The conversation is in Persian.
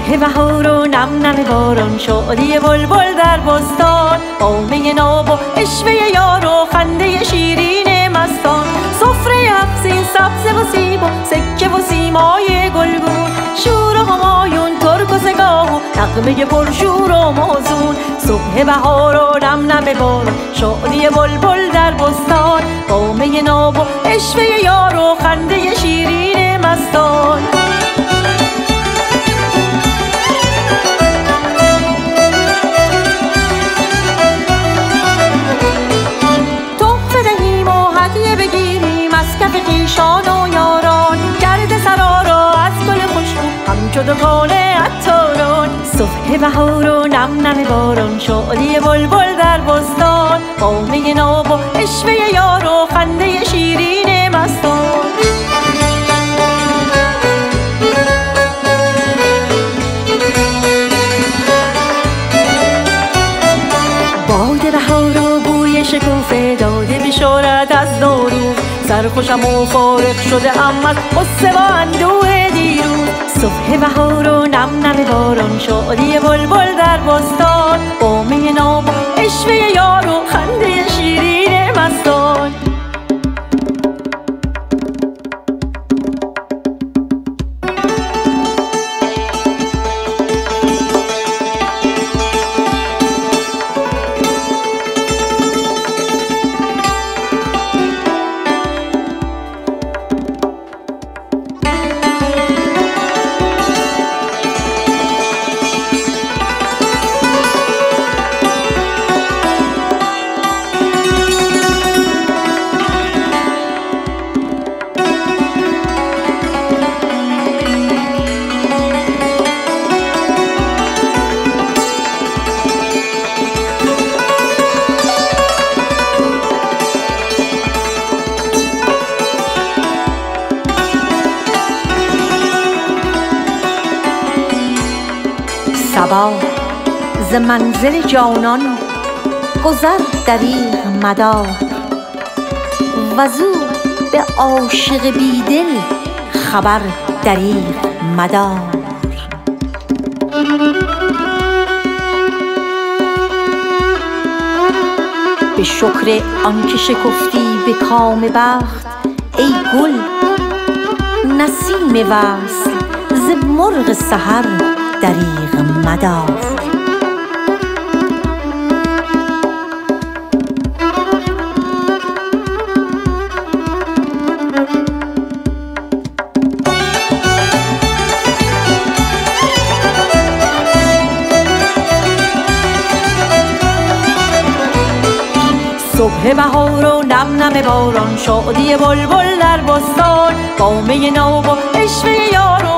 صبح بهار و نم نم باران، شادی بلبل در بستان، با می ناب و عشوه یار و خنده شیرین مستان. سفره افزین سبزه و سیب و سکه و سیمای گلگون، شور و همایون ترک و سگاه و نغمه پرشور و موزون. صبح بهار و نم نم باران، شادی بلبل در بستان، با می ناب و عشوه یار و خنده شیرین مستان. خویشان و یاران، گرد سرا را از گل خوشبو همچو دکان عطاران. صبح بهار و نم نم باران، شادی بلبل در بستان، با می ناب و عشوه یار و خنده شیرین مستان. باد بهار و بوی شکوفه داده بشارت از نوروز، سرخوشم و فارغ شده ام از غصه و اندوه دیروز. صبح بهار و نم نم باران، شادی بلبل در بستان، با می ناب و عشوه یار و خنده شیرین مستان. صبا ز منزل جانان گذر دریغ مدار، وزو به عاشق بیدل خبر دریغ مدار. به شکر آنکه شکفتی به کام بخت ای گل، نسیم وصل ز مرغ سحر دریغ مدار. صبح بهار و نم نم باران، شادی بلبل در بستان، با می ناب و عشوه یار و